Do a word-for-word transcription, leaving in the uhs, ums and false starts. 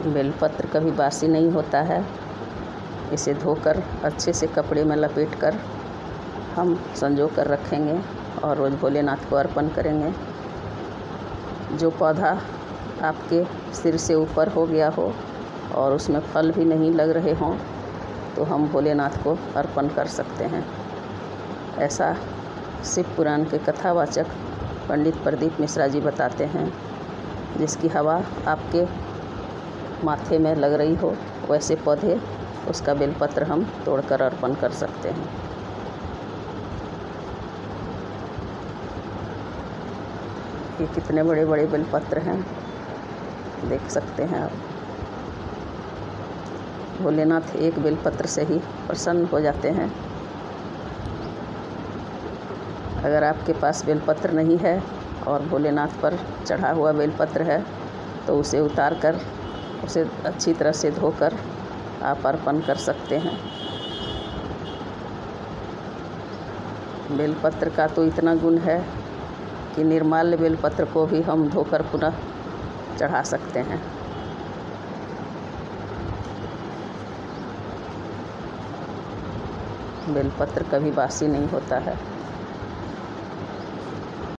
बेलपत्र कभी बासी नहीं होता है। इसे धोकर अच्छे से कपड़े में लपेट कर हम संजो कर रखेंगे और रोज़ भोलेनाथ को अर्पण करेंगे। जो पौधा आपके सिर से ऊपर हो गया हो और उसमें फल भी नहीं लग रहे हों तो हम भोलेनाथ को अर्पण कर सकते हैं। ऐसा शिव पुराण के कथावाचक पंडित प्रदीप मिश्रा जी बताते हैं। जिसकी हवा आपके माथे में लग रही हो वैसे पौधे उसका बेलपत्र हम तोड़कर अर्पण कर सकते हैं। ये कितने बड़े बड़े बेलपत्र हैं, देख सकते हैं आप। भोलेनाथ एक बेलपत्र से ही प्रसन्न हो जाते हैं। अगर आपके पास बेलपत्र नहीं है और भोलेनाथ पर चढ़ा हुआ बेलपत्र है तो उसे उतार कर उसे अच्छी तरह से धोकर आप अर्पण कर सकते हैं। बेलपत्र का तो इतना गुण है कि निर्माल्य बेलपत्र को भी हम धोकर पुनः चढ़ा सकते हैं। बेलपत्र कभी बासी नहीं होता है।